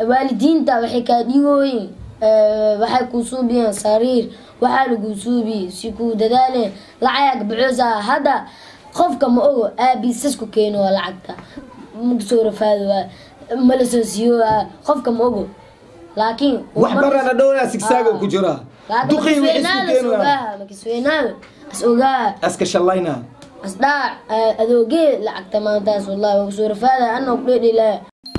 والدين تا waxay ka dhigooyin waxay ku suubiyeen sariir waxa lagu suubi si ku dadaaleen lacag buuxsa hada qofka ma ogo aabisas ku keeno lacagta mugsoor faado ma la soo siyo qofka ma ogo laakiin wax barana dhowna sigsaaga ku jira duqii wixii keeno ma kisweynaa asooga aska shalayna asdaa adooge lacagta maantaas wallahi mugsoor faado anoo dheedila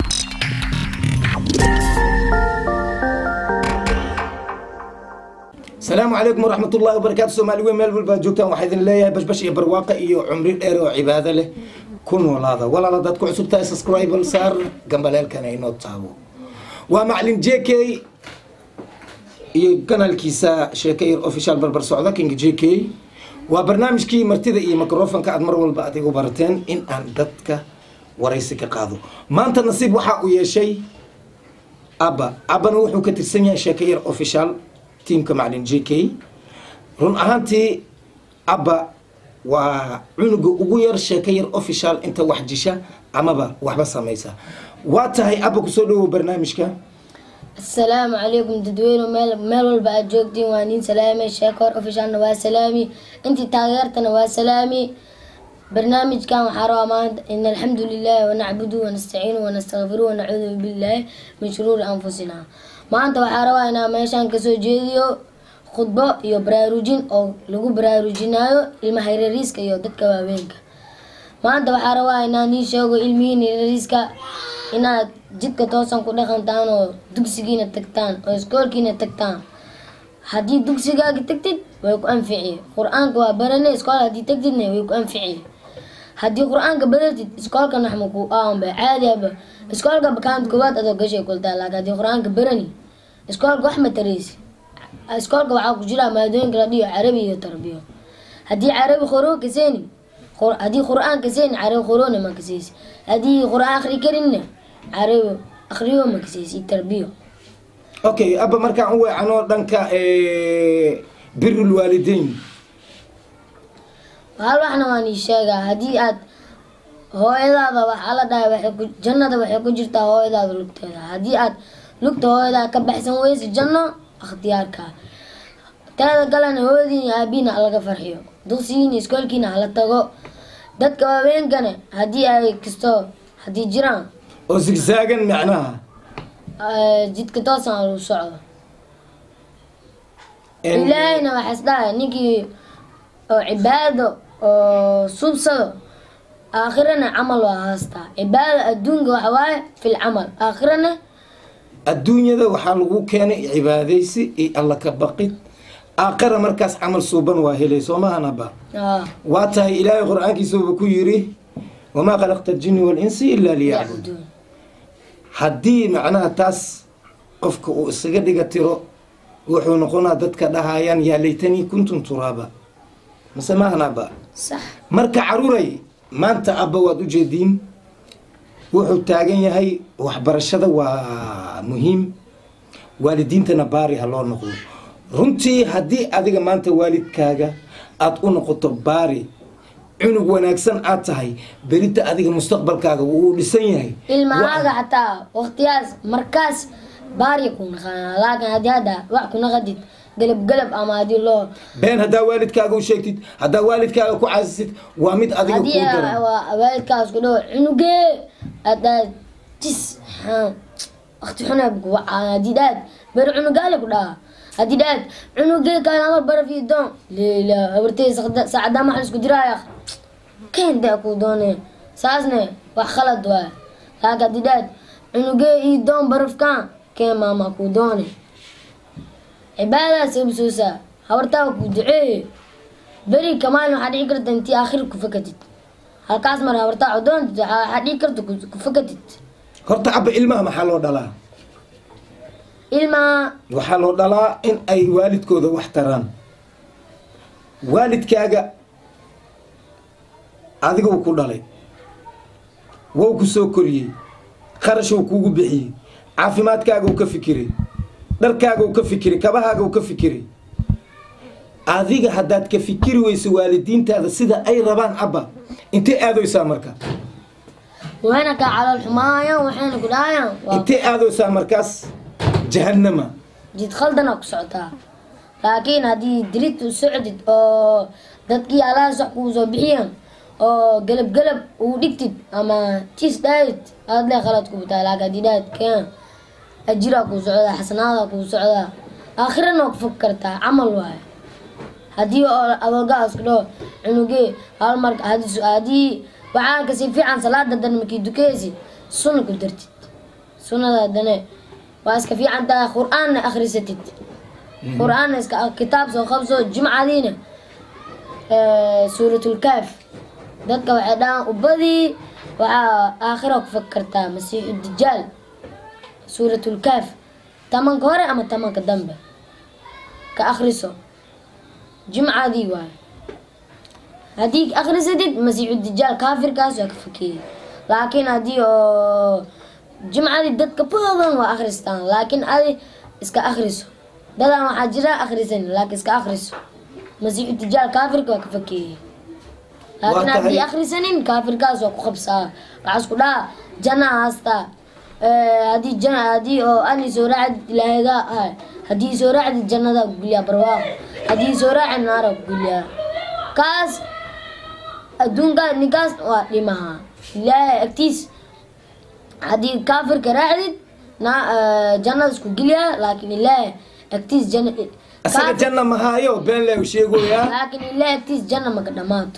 السلام عليكم ورحمة الله وبركاته. سومالي وين ملبل باجوكتان واحد اللي بش برواقة إيو عمري دير وعبادة له كن ولا لا دتكو عصبتا سبسكرايب صار جنبال كان ينوت تابو ومعلم جيكي إيو قناة الكيسة شيكير أوفيشال بربر سعودة كينج جيكي وبرنامج كي مرتدى إيه ميكروفون كعد مرة والبعد وبرتين إن أن دتك ورئيسك قاضو ما أنت نصيب وحق ويا شيء أبا نوحو كتير سنة شيكير أوفيشال تيمك معلن جي كي رون أهانتي أبا وعنق وغير شكير أوفيشال أنت وحجشة أما وحبا سميسا واتهي أبا كسولو برنامجك السلام عليكم تدوينو مال والبعد جوكتين وانين سلامي شاكر أوفيشال نواة سلامي انت تغيرت نواة سلامي برنامج كان حرام إن الحمد لله ونعبده ونستعينه ونستغفره ونعوذ بالله من شرور أنفسنا maanta waxaa rabaa inaan meeshaan kasoo jeediyo khudbo iyo baraarujin oo lagu baraarujinayo ilmaha yaryariiska iyo dadka waaweynka maanta waxaa rabaa inaan ii sheego ilmihiin yaryariiska inaad jidka toosan ku dhaqantaan oo dugsigiina tagtaan oo iskoolkiina tagtaan haddii dugsigaaga tagtid way ku anficiye qur-aanka waa barane iskool haddii tagtidna way ku anficiye haddii qur-aanka badatid iskoolka naxma ku aanba caadi aba iskoolka bakaant koowaad adoo gashay kultaa laakiin haddii qur-aanka barani iskoolka wax ma taraysi iskoolka waxaa ku jira maadooyinka la dhigo carabi iyo tarbiyo haddii carabi qoro kaseeni haddii qur-aan kaseeni carabi qorona ma kaseysi haddii qur-aan akhri karinna carabi akhriyo ma kaseysi tarbiyo okay abba markaan u weecano dhanka birrul waalidayn hal waxna waan ii sheegaa haddii aad hooyadaada waxaa la dhahay jannada waxay ku jirtaa hooyadaada lugteeda haddii aad lugta hooyadaa ka baxsan weysa janno ikhtiyaarka teeda kalena hooyadiin iyo aabiina laga farxiyo dugsigiina iskoolkiina hala tago dadka waaweenkana haddii ay kasto haddii jiraan oo sigsaagan macnaha jidka toosan lagu socdo ilaahayna waxaas dhahay ninkii oo cibaado oo subsado آخرنا عمل وهاستا عبادة الدنيا وحواي في العمل آخرنا الدنيا ذا وحلقو كان عباديسي الله كبقيت آخر مركز عمل صوبان واهلي سوما هنبا واتها إلهي قرآن كي سوبكو يري وما خلقت الجن والإنس إلا ليعبدون حدي معناها تاس قفك وإسجد قتيرو وحو نقونا دتك دهايان يا ليتني كنتم ترابا مسما هنبا صح مركا عروري maanta abba waad u jeediin wuxuu taagan yahay waxbarashada waa muhiim waalidiintana baari ha loo noqdo runtii haddii adiga maanta waalidkaaga aad u noqoto baari cunug wanaagsan aad tahay berita adiga mustaqbalkaaga wuu dhisan yahay ilmahaaga xataa waqtiyaas markaas baari ku naqanaa laakiin haddii hadda wax ku naqadid قلب أما هذه الله بين هذا والد كاغو شيكتid هذا والد كاغو ku caasisid waa mid adiga ku daran والد كاغو كدو عنقه هذا تس اختي حنا بقوا هذه داد بر عنقه لك دا هذه داد عنقه كان امر بر في دون لا ورتي سعدا ما حلس كدرا يا اخي كان دا كو دوني ساسنه وخلد وا هذا هذه داد عنقه يدون برف كان ماما كو دوني عبادة سبسوسة هورتاو كودعي بري كمان حد يكرت انتي آخر كفكتت هالكاس مرة هورتاو دون حد يكرت كفكتت هورتا عب إلما محلو دلا إلما وحلو دلا إن أي والد كودا واحترام والد كاغا هذا هو كل دلي وهو كسو كوري خرشو كوغو بحي عافيمات كاغا وكفكري dharkaaga uu ka fikiri kabahaaga uu ka fikiri adiga haddaad ka fikiri weyso waalidiintaada sida ay rabaan abba intee aadaysaa marka وهنا كعلى الحماية وحين كدايا انت هذا سامركاس جهنم جيت خلدنا كسعتها لكن هذه دريت وسعدت أو دتكي على سحكوزو بحيان أو قلب ودكتت أما تيس دايت هذا لا خلط كوتا لكن دي دايت كان أجرك وسعدا حسناتك وسعدا آخرنا فكرتها عمل واحد هذه أوقات كده عنوجي هالمرك هذه وعاك في عن صلاة دنا مكي دكيسي سنة قدرتت سنة دنا واسك في عن قرآن آخر ستت قرآن اسك كتاب سو خمسة جمعة دينا سورة الكهف دتك وعدان وبدي وآخرك فكرتها مسيح الدجال سورة الكهف تمن كورة أما تمن كدنبه كأخرسه جمعة دي واي هديك آخر سدد مسيح الدجال كافر كاسو كفكي لكن هدي جمعة دي دتك بضن وآخرستان لكن هذه اسك آخرسه دلا ما حجرا آخرسين لكن اسك آخرسه مسيح الدجال كافر كفكي لكن هدي آخرسين كافر كاسو كخبصة عسكو لا جنة هستا هدي جنة هدي أني سورة لهذا هدي سورة الجنة قوليا برواق هدي سورة النار قوليا كاس الدنيا نكاس لمها لا اكتيس هدي كافر كراعد نا جنة قوليا لكن لا اكتيس جنة أصل جنة ما هايو بين له وشيء يقوليا لكن لا اكتيس جنة مقدماته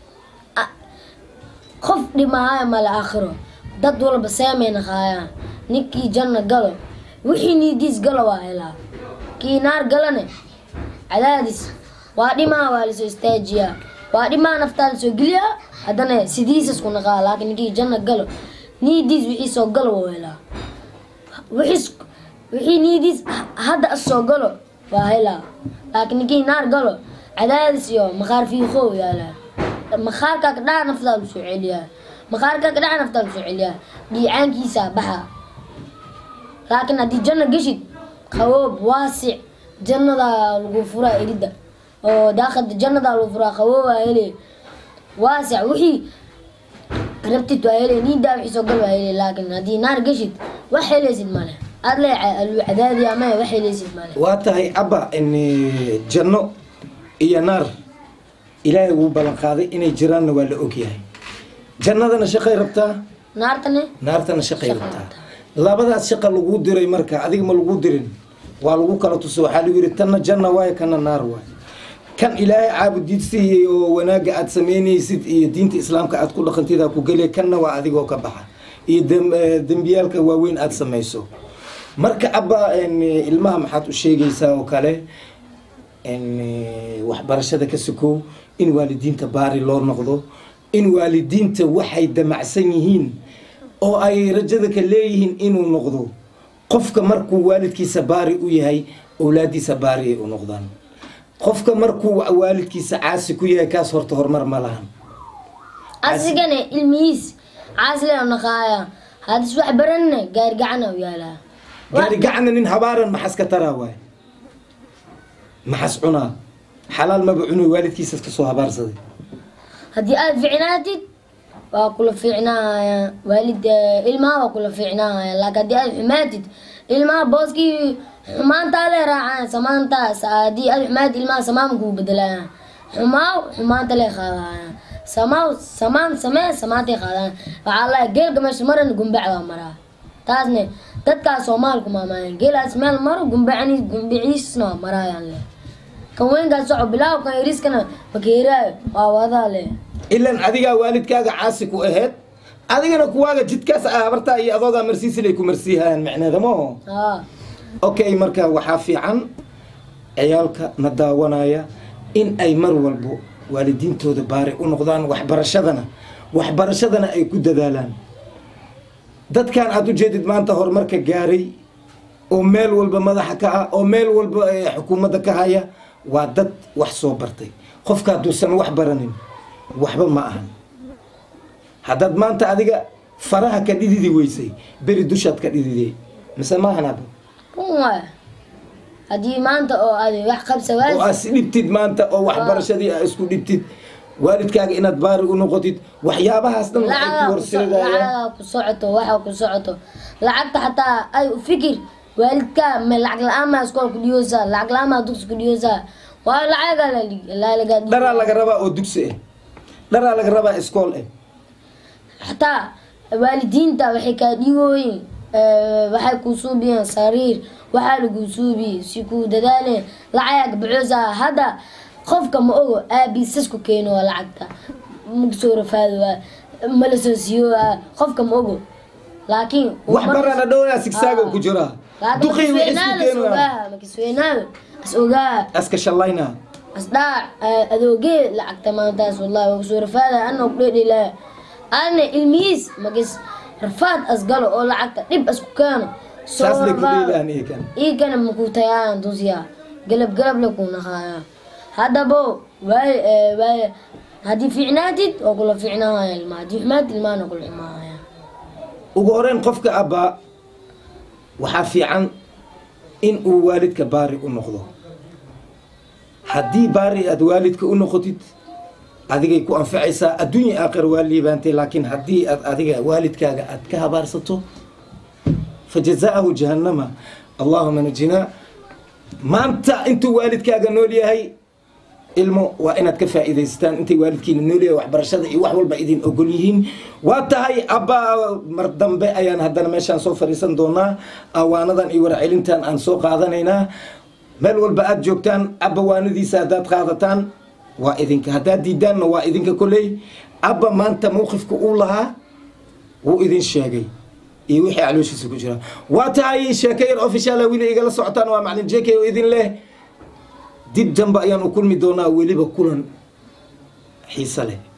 خف لما هاي مال آخره dad walba saameyna qaayaan ninkii janna galo wixii niidiis galo waa helaa kii naar galane cadaadis waa dhimaa waa lasoo istaajiyaa waa dhimaa naftaa lasoo geliyaa haddana sidiisas ku naqaa laakiin ninkii janna galo niidiis wixii soo galo waa helaa wixii niidiis hadda asoo galo waa helaa laakiin ninkii naar galo cadaadis iyo maqaar fiiqoo yaalaa maqaarkaa ka dhaca naftaa lasoo celiyaa مخارك كده أنا أفتح سعيليا دي عنكي سابحة لكن هذه جنة قشد خواب واسع جنة دا الغفورة إريدا أو داخل جنة دا الغفورة خواب هيلي واسع وحي ربطت وهيلي نيدا وحي سوقل وهيلي لكن هذه نار قشد وحي ليسد ماله هذا العداد يا ماي وحي ليسد ماله واتهي أبا إن جنة إيا نار إلهي وبلن قاضي إني جيران ولا أوكيهي jannadana shaqay rabtaa naartana shaqay rabtaa labadaas shaqa lagu diray marka adiga ma lagu dirin waa lagu kala tuso waxa lagu yiri tanna janna waay kana naar waay kan ilaahay caabudiidsiiyay oo wanaaga aad sameynaysid iyo diinta islaamka aad ku dhaqantiida ku galay kanna waa adigoo ka baxa iyo dambiyalka waaweyn aad samayso marka abba ilmaha maxaad u sheegaysaa oo kale waxbarashada ka sukow in waalidiinta baari loo noqdo in waalidiinta waxay damacsan yihiin oo ay rajada ka leeyihiin inuu noqdo qofka markuu waalidkiisa baari u yahay awlaadiisa baari ay u noqdaan qofka markuu waalidkiisa caasi ku yahay kaas horta horumar ma lahan asigana ilmihiis caasi la naqaaya hadis wax baranna gaari gacana u yaalaa gaari gacana nin habaaran maxas ka taraa waay maxas cunaa xalaal ma cuno waalidkiisa ka soo habaarsaday هدي ألف عناتي وكل في عناية والد إلما وكل في عناية لكن هدي ألف حماتي إلما بوسكي حمان تالي راعان سمان تاس هدي ألف حماتي إلما سمان كو بدلا حمان تالي خالا سمان تي خالا فعلا قيل قمش مرة نقوم بعضها مرة تازني تدكا سومالكم ماما قيل أسمال مرة قوم بعني قوم بعيسنا مرة يعني كوين قال صعب بلا وكان يريسكنا فكيرا وهذا له إلا أديك والدكاga caasi ku aheed adigana kuwaaga jidkaas abarta iyo adooga marsiis ilay ku marsiihaan macnaheedu ma okay marka waxa fiican ciyaalka na daawanaya in ay mar walbo waalidiintooda baari u noqdaan waxbarashadana ay ku dadaalaan dadkan aad u jeedid maanta horumarka gaaray oo meel walba madaxa ka ah oo meel walba xukuumadda ka haya waa dad wax soo bartay qofka duusan wax baranin waxba ma ahan haddaad maanta adiga faraha ka dhididi weysay beri dushaad ka dhididay mise ma ahan haddii maanta oo aad wax qabsa oo aad dhibtid maanta oo waxbarashadii aad isku dhibtid waalidkaaga inaad baari u noqotid waxyaabahaas dhan waxay ku horseedayaan lacag ku socoto waxa ku socoto lacagta xataa ay u fikir waalidka ma lacag la'aan ma iskool ku dhiyoosa lacag la'aan ma dugsi ku dhiyoosa waa lacag la laga dhara laga rabaa oo dugsi ah dhara laga rabaa iskool ah xataa waalidiinta waxay ka dhigooyin waxay ku suubiyaan sariir waxaa lagu suubi si ku dadaaleen lacag buuxsa hada qofka ma ogo aabiisas ku keeno lacagta mugsoo rafaado ma la soo siiyo qofka ma ogo laakiin wax barana dhowaa sigsaaga ku jira duqii wixii isku keeno ma kisweenaado asogaa aska shalayna asdaa adooge lacagta maantaas wallahi waa soo rafaada anoo ku dheedhila ana ilmiis magis rafaad asgalo oo lacagta dhib isku keeno saas la ku dheelaan iikan ma ku tayaan dusiya galab la ku nahaa hadaba way hadii fiicnaatid oo kula fiicnaayo ilma hadii xumaad ilmaana kula xumaaya ugu horeen qofka abba waxa fiican in uu waalidka baari u noqdo haddii baari aad waalidka u noqotid adigay ku anfacaysaa adduunya aakhir waa liibaantay laakiin haddii aad adiga waalidkaaga aad ka habaarsato fajazaahu jahannama allahuma najina maanta intuu waalidkaaga nool yahay ilmo waa inaad ka faa'iidaystaan intay waalidkiina nool yahay waxbarashada iyo wax walba idin ogol yihiin waa tahay abba mar dambe ayaan haddana meeshaan soo fadhiisan doonaa awaanadan iyo warcelintan aan soo qaadanaynaa meel walba aad joogtaan abba waanadiisa haddaad qaadataan waa idinka haddaad diidaanna waa idinka koley abba maanta mawqifka uu lahaa wuu idin sheegay iyo wixii calooshiisa ku jira waa tahay sheekayar official wili igala socotaan waa macalin JK oo idin leh dib dambe ayaan u kulmi doonaa weliba kulan xiisa leh